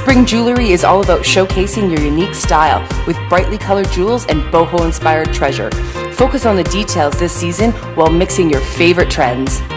Spring jewelry is all about showcasing your unique style with brightly colored jewels and boho-inspired treasure. Focus on the details this season while mixing your favorite trends.